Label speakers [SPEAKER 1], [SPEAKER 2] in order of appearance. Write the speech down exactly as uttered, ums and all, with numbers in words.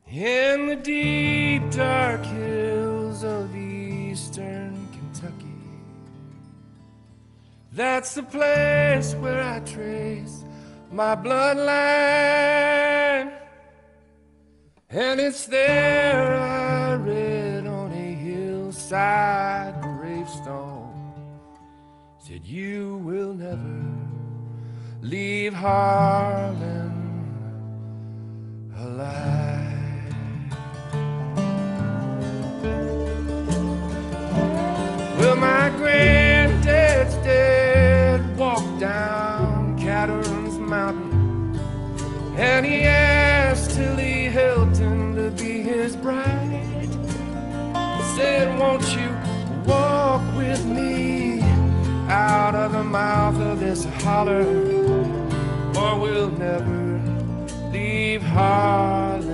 [SPEAKER 1] In the deep dark hills of eastern Kentucky, that's the place where I trace my bloodline. And it's there I read on a hillside gravestone, said you will never leave Harlan alive. Well, my granddad's dead, walked down Caterham's Mountain, and he asked Tilly Hilton to be his bride. Said, won't you walk with me out of the mouth of this holler, or we'll never leave Harlan